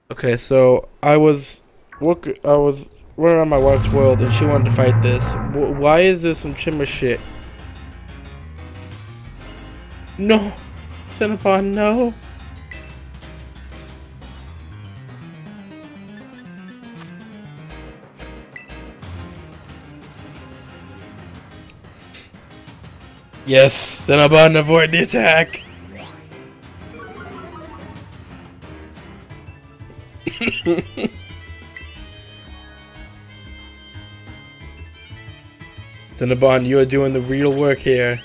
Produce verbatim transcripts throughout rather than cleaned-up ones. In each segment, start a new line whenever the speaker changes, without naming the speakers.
Okay, so I was look, I was running around my wife's world, and she wanted to fight this. W why is this some Chimera shit? No, Cinnabon, no. Yes, Cinnabon, avoid the attack. Cinnabon, you are doing the real work here.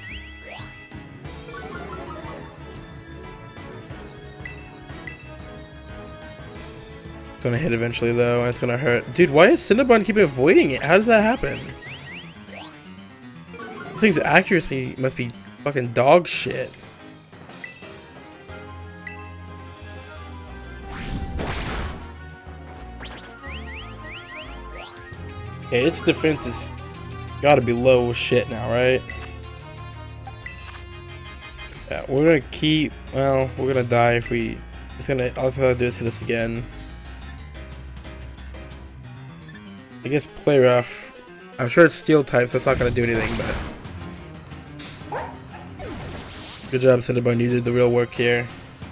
It's gonna hit eventually though, and it's gonna hurt. Dude, why is Cinnabon keep avoiding it? How does that happen? This thing's accuracy must be fucking dog shit. Okay, its defense is gotta be low as shit now, right? Yeah, we're gonna keep. Well, we're gonna die if we. It's gonna. All it's gonna do is hit us again. I guess play rough. I'm sure it's steel type, so it's not gonna do anything. But good job, Cinnabon. You did the real work here.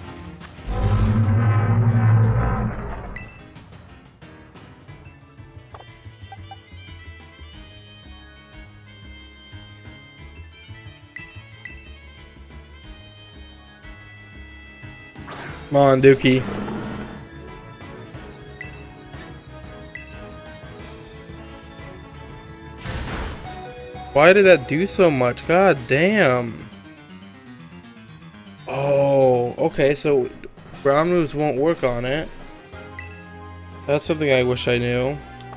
Come on, Dookie. Why did that do so much? God damn. Oh, okay, so ground moves won't work on it. That's something I wish I knew.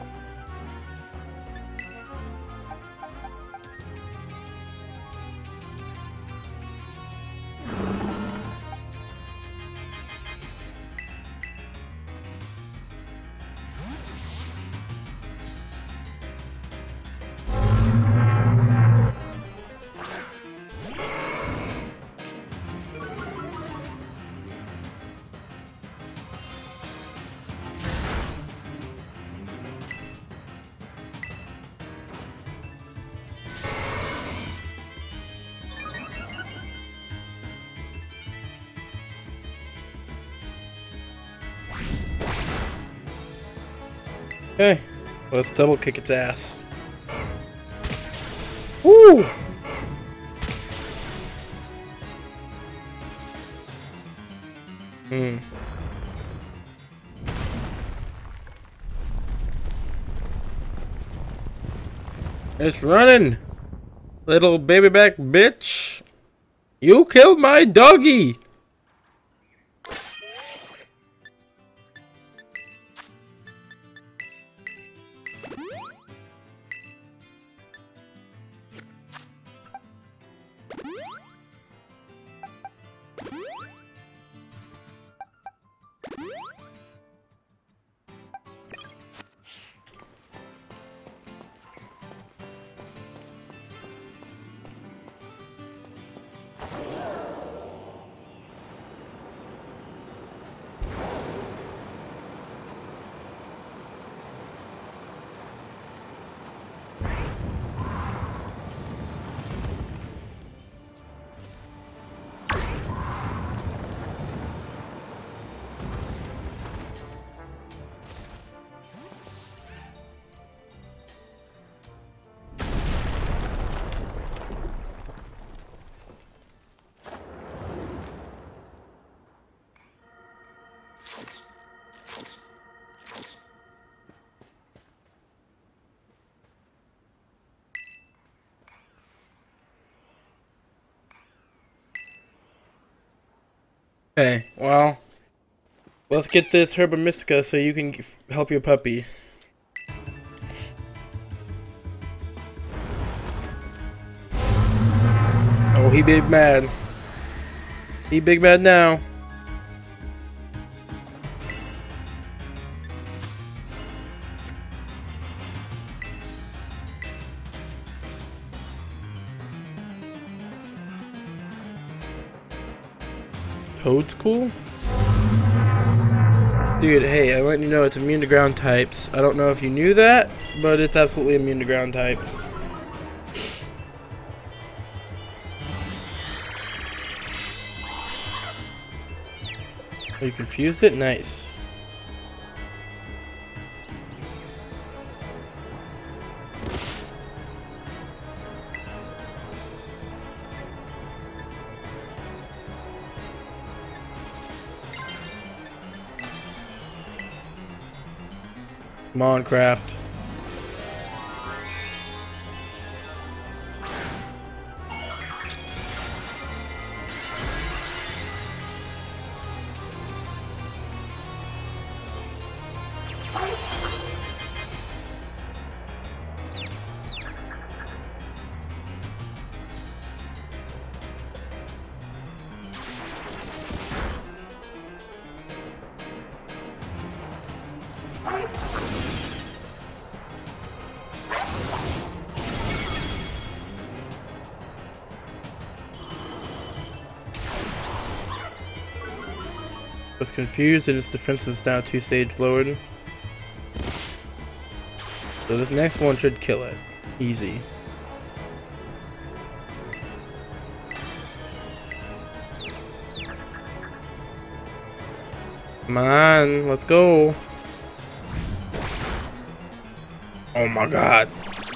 Okay, let's double kick its ass. Woo! Hmm. It's running! Little baby back bitch! You killed my doggy! Okay, well, let's get this Herba Mystica so you can help your puppy. Oh, he big mad. He big mad now. Toad's cool? Dude, hey, I want you to know it's immune to ground types. I don't know if you knew that, but it's absolutely immune to ground types. Are you confused it? Nice. Come on, Craft. Was confused and its defense is now two stage lowered. So this next one should kill it. Easy. Come on, let's go. Oh my god.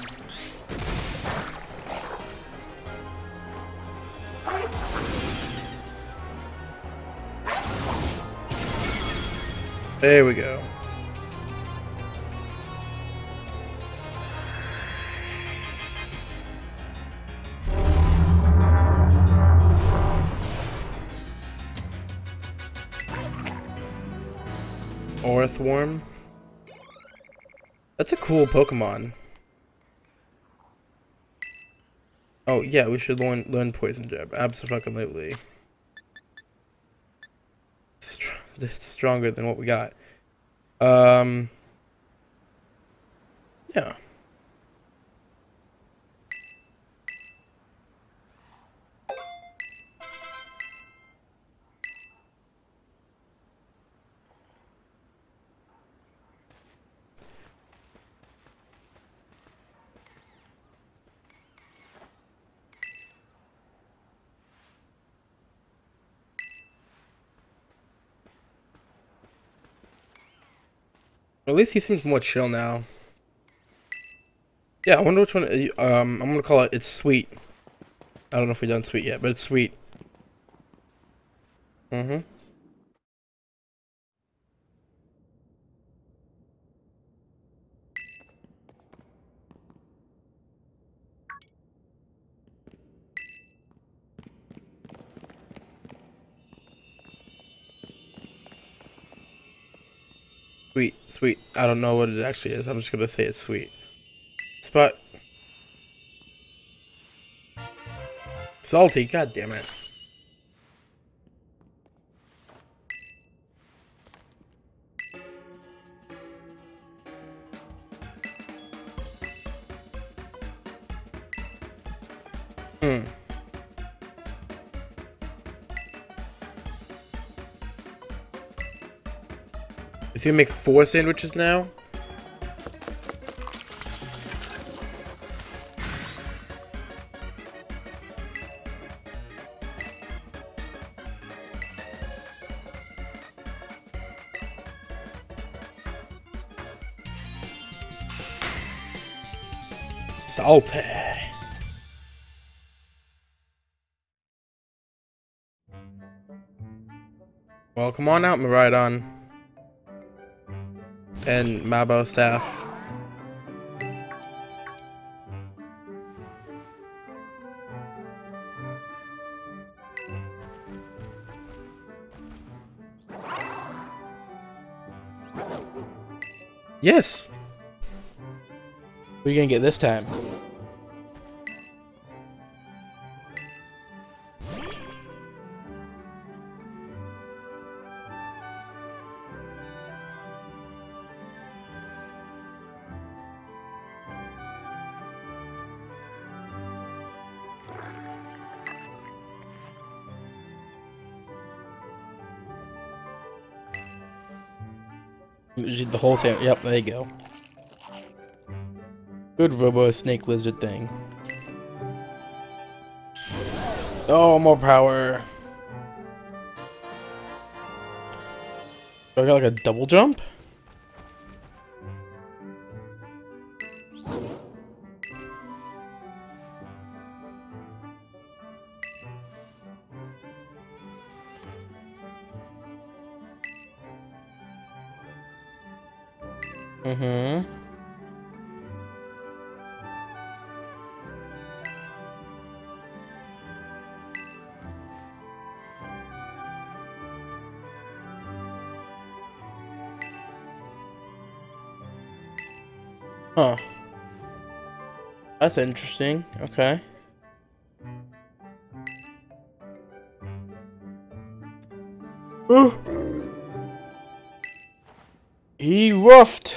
There we go. Orthworm. That's a cool Pokemon. Oh yeah, we should learn learn Poison Jab. Absolutely. Str it's stronger than what we got. Um. Yeah. At least he seems more chill now. Yeah, I wonder which one. Um, I'm gonna call it. It's sweet. I don't know if we've done sweet yet, but it's sweet. Mm-hmm. Sweet, sweet. I don't know what it actually is. I'm just gonna say it's sweet. Spot. Salty. God damn it. Hmm. Is he gonna make four sandwiches now? Salty. Well, come on out, Miraidon. And Mabo staff. Yes! What are you gonna get this time? The whole same. Yep, there you go. Good robo snake lizard thing. Oh, more power. Do I got like a double jump? Mm-hmm. Huh. That's interesting. Okay. He roughed.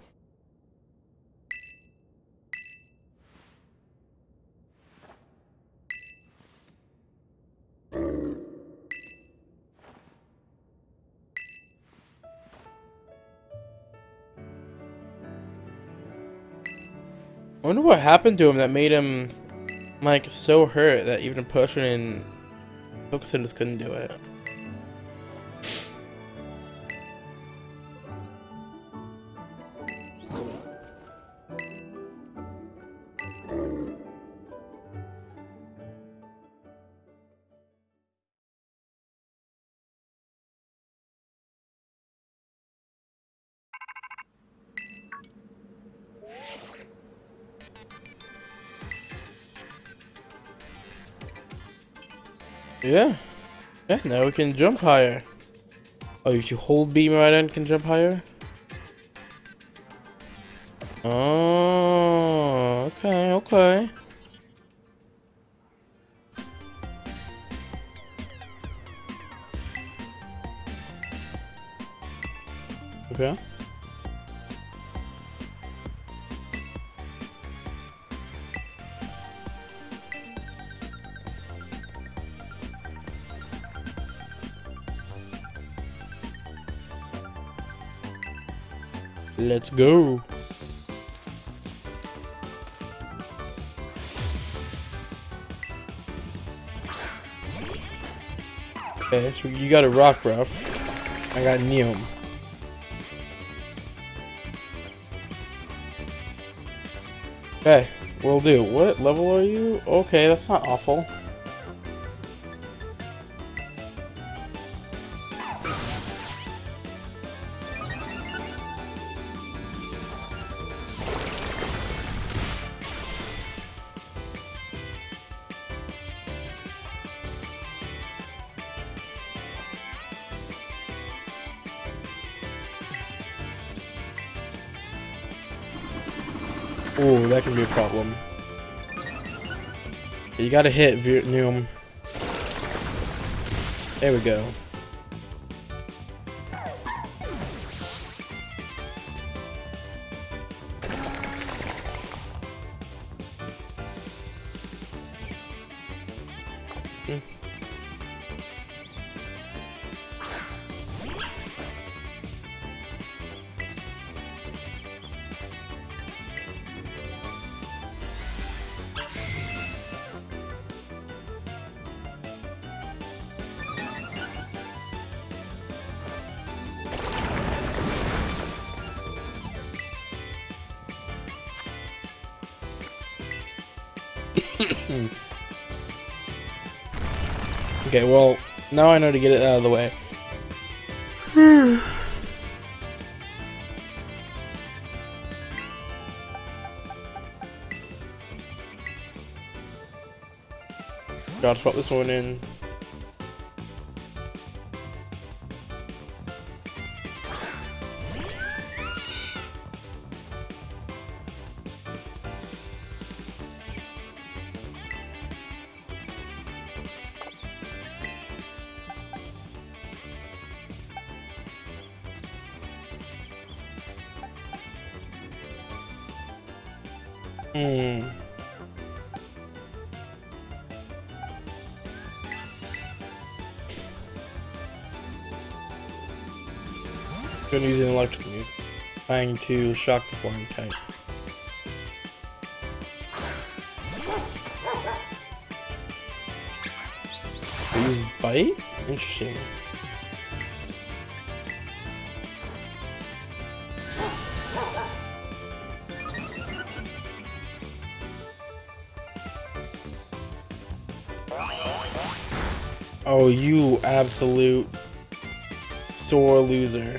I wonder what happened to him that made him like so hurt that even a potion and Tokusen just couldn't do it. Yeah. Yeah, now we can jump higher. Oh, if you hold beam right in, can jump higher? Oh, okay, okay. Okay. Let's go. Okay, so you got a Rockruff. I got Neom. Okay, will do. What level are you? Okay, that's not awful. Ooh, that can be a problem. You gotta hit Vietnam. There we go. Hmm. Okay, well, now I know to get it out of the way. Gotta put this one in. Hmm. Gonna use an electric move. Trying to shock the flying type. Use bite? Interesting. Oh, you absolute sore loser.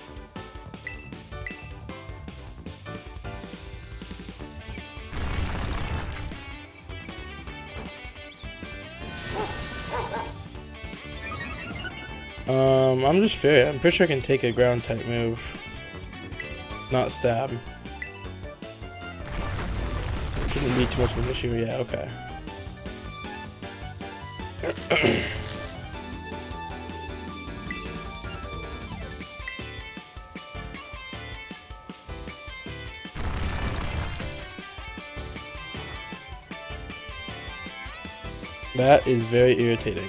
Um, I'm just fair. I'm pretty sure I can take a ground type move. Not stab. Shouldn't be too much of an issue. Yeah, okay. That is very irritating.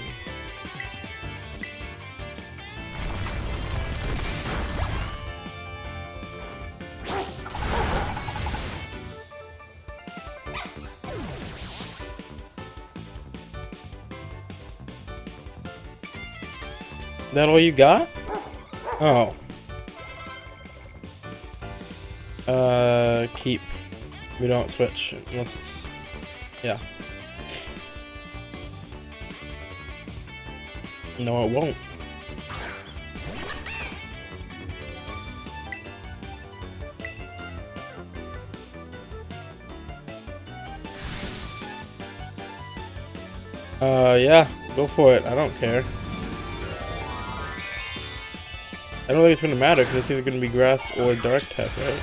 That all you got? Oh. Uh, keep. We don't switch unless it's, yeah. No, it won't. Uh, yeah, go for it. I don't care. I don't think it's gonna matter because it's either gonna be grass or dark type, right?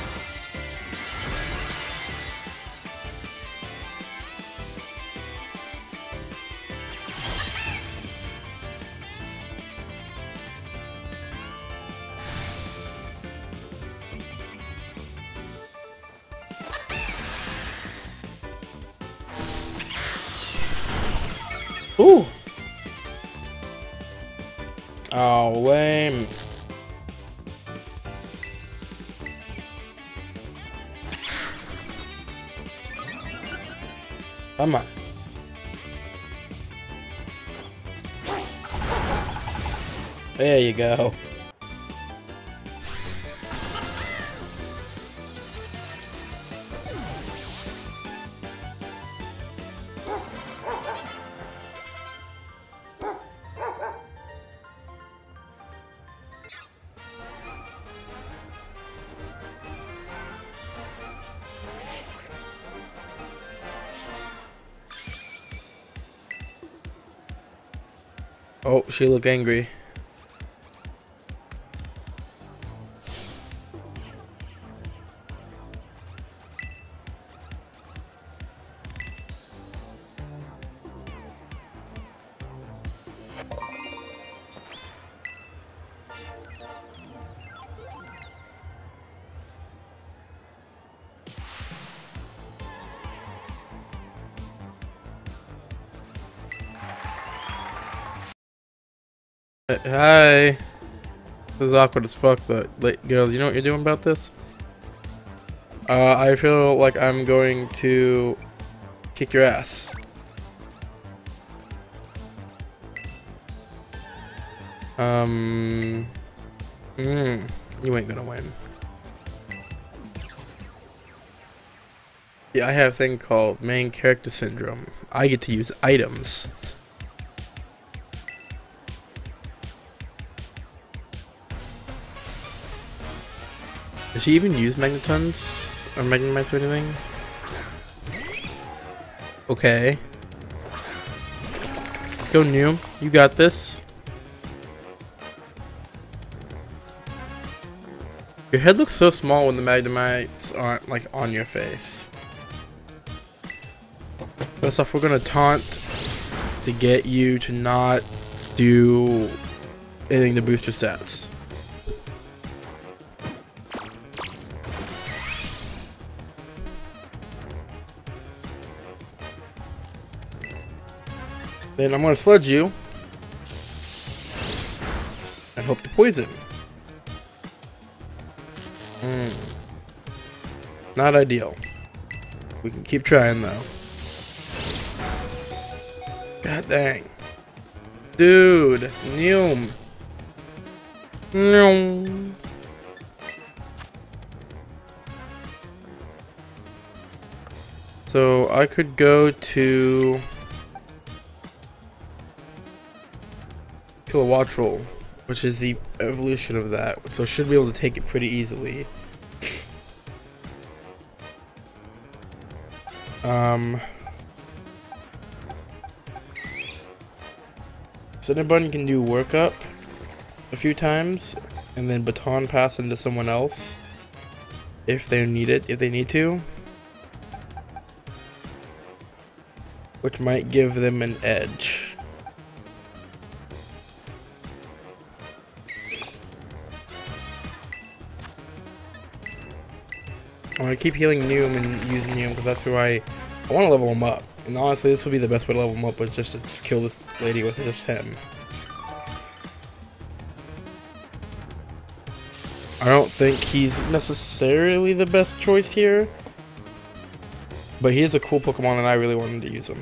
Ooh! Oh, lame. Come on. There you go. Oh, she look angry. Hi. This is awkward as fuck, but like, girl, you know what you're doing about this? Uh, I feel like I'm going to kick your ass. Um, mm, you ain't gonna win. Yeah, I have a thing called main character syndrome. I get to use items. Does she even use magnetons or magnemites or anything? Okay. Let's go, New. You got this. Your head looks so small when the magnemites aren't like on your face. First off, we're gonna taunt to get you to not do anything to boost your stats. Then I'm gonna sludge you and hope to poison. Mm. Not ideal. We can keep trying though. God dang. Dude, Neum. Neum. So I could go to Kilowattrel, which is the evolution of that, so I should be able to take it pretty easily. Um, Cinnabon can do work up a few times, and then baton pass into someone else if they need it, if they need to, which might give them an edge. I'm gonna keep healing Neum and using Neum because that's who I I want to level him up. And honestly, this would be the best way to level him up, was just to kill this lady with just him. I don't think he's necessarily the best choice here, but he is a cool Pokemon and I really wanted to use him.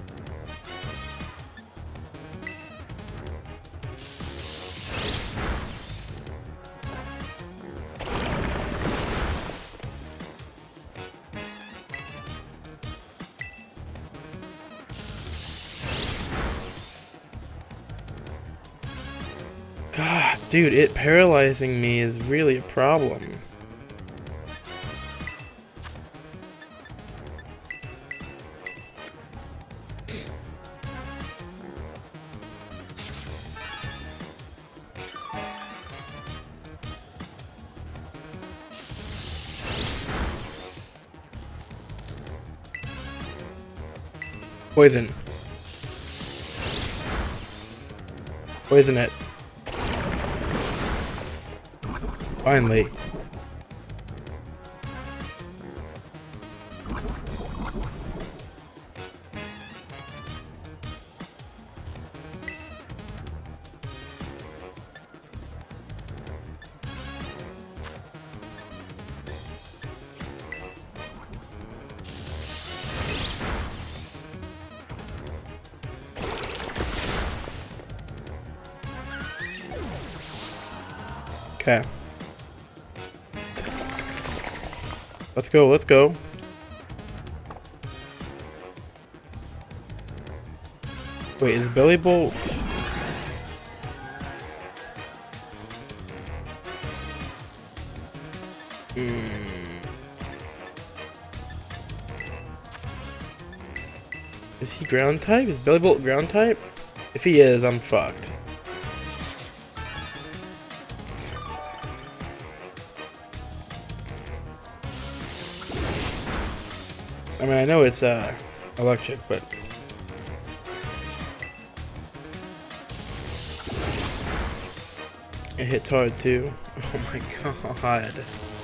God, dude, it paralyzing me is really a problem. Poison. Poison it. Finally. Okay. Let's go, let's go. Wait, is Bellibolt? Hmm. Is he ground type? Is Bellibolt ground type? If he is, I'm fucked. I mean, I know it's uh, electric, but it hits hard too. Oh my god.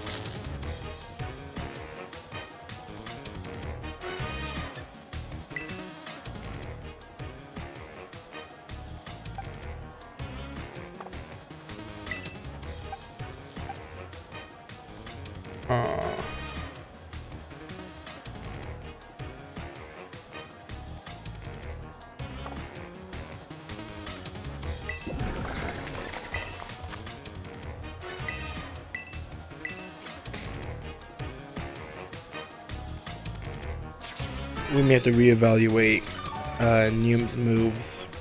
Oh. We may have to reevaluate uh, Neum's moves.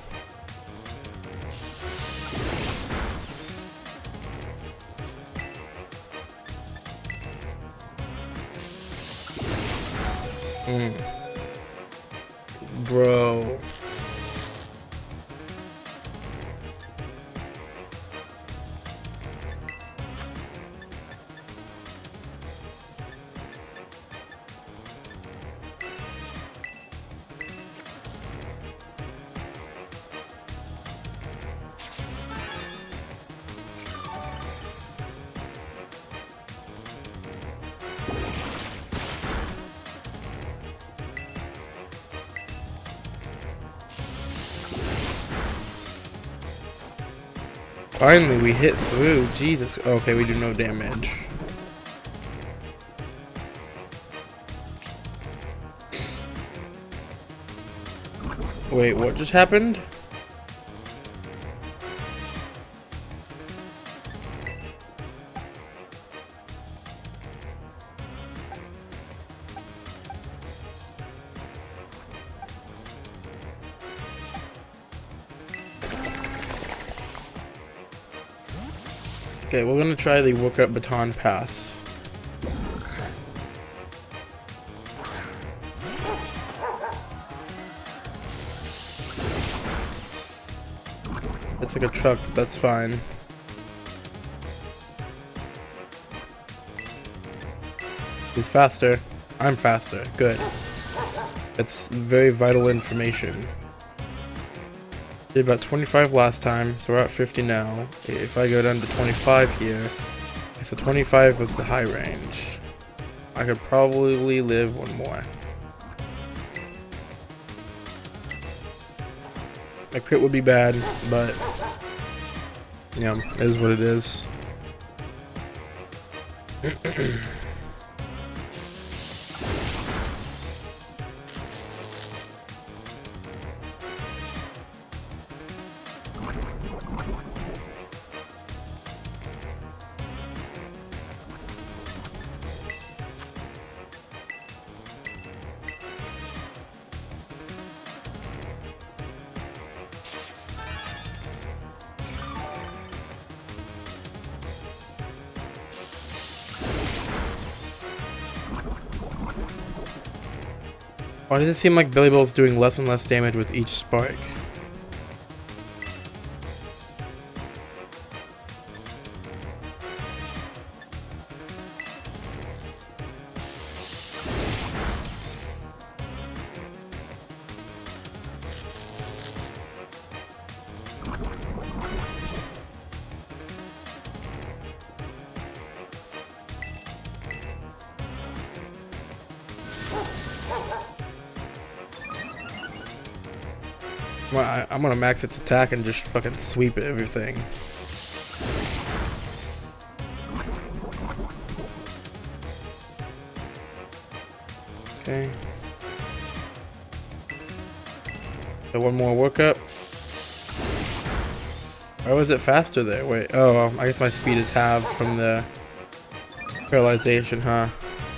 Mm. Bro. Finally, we hit through. Jesus. Okay, we do no damage. Wait, what just happened? Okay, we're gonna try the Work Up Baton Pass. It's like a truck, but that's fine. He's faster. I'm faster. Good. That's very vital information. Did about twenty-five last time, so we're at fifty now. If I go down to twenty-five here, so twenty-five was the high range. I could probably live one more. A crit would be bad, but you know, it is what it is. Why does it seem like Billy Bill's doing less and less damage with each spike? Well, I, I'm gonna max its attack and just fucking sweep everything. Okay. So one more workup. Why was it faster there? Wait, oh, um, I guess my speed is halved from the paralyzation, huh?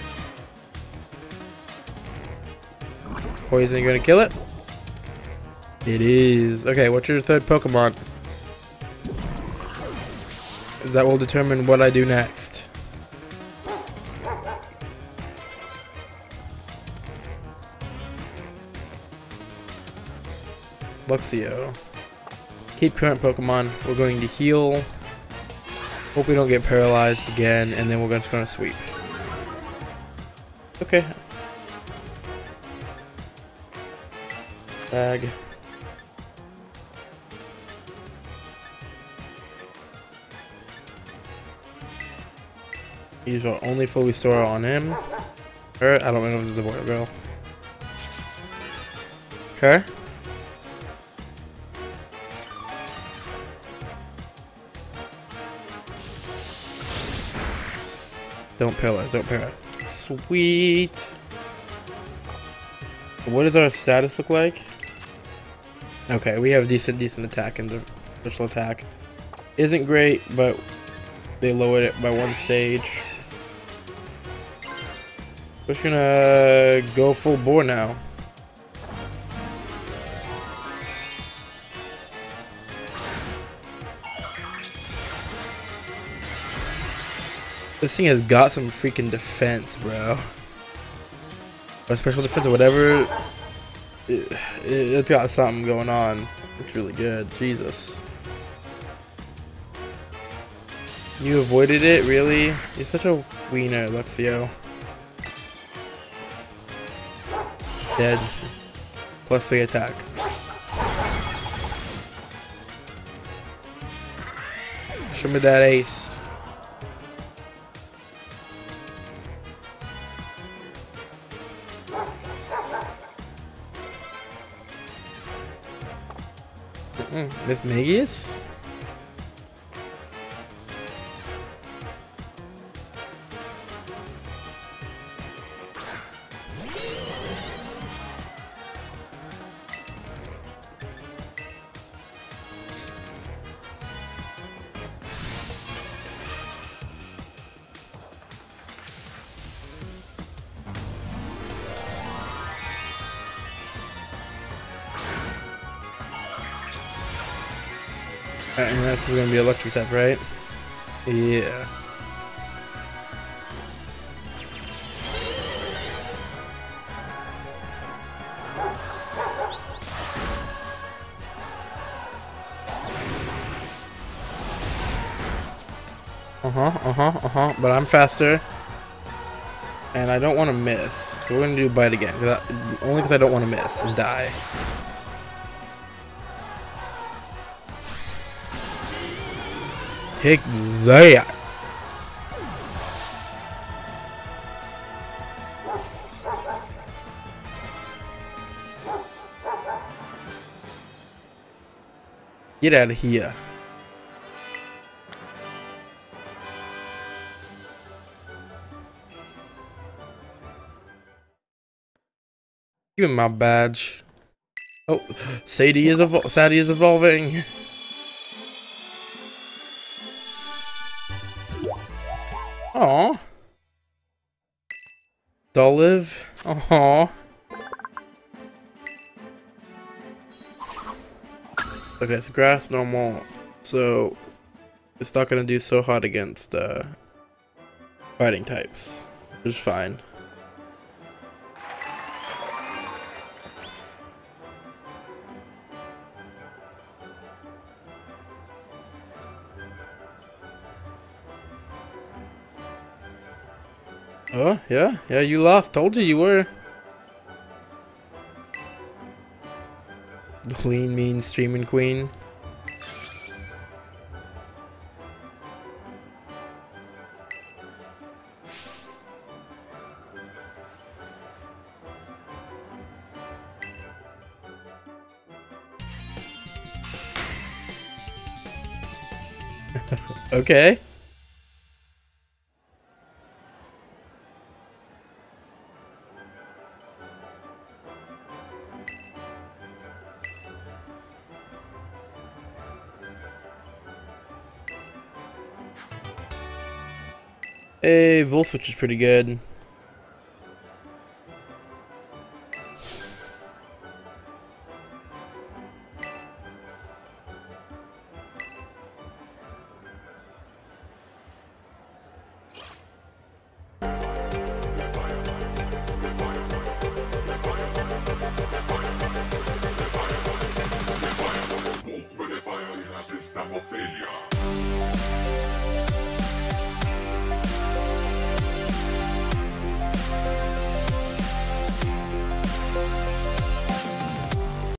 Poison, you gonna kill it? It is. Okay, what's your third Pokemon? That will determine what I do next. Luxio. Keep current Pokemon. We're going to heal. Hope we don't get paralyzed again, and then we're just going to sweep. Okay. Bag. Use our only full restore on him. Her, I don't know if this is a boy or girl. Okay. Don't paralyze, don't paralyze. Sweet. What does our status look like? Okay, we have decent, decent attack and the special attack. Isn't great, but they lowered it by one stage. We're just gonna go full bore now. This thing has got some freaking defense, bro. Or special defense or whatever. It, it, it's got something going on. It's really good. Jesus. You avoided it? Really? You're such a wiener, Luxio. Dead. Plus the attack. Show me that ace. Mm, Miss Magius? Alright, and this is gonna be electric type, right? Yeah. Uh-huh, uh-huh, uh-huh. But I'm faster. And I don't want to miss. So we're gonna do bite again. Cause I, only because I don't want to miss and die. Take that! Get out of here. Give me my badge. Oh, Sadie is evol Sadie is evolving. Aww. Dolive. Aww. Okay, it's grass normal, so it's not gonna do so hot against uh, fighting types, which is fine. Oh, yeah, yeah, you lost. Told you you were. The lean, mean, streaming queen. Okay. Hey, Volswitch is pretty good.
System of failure.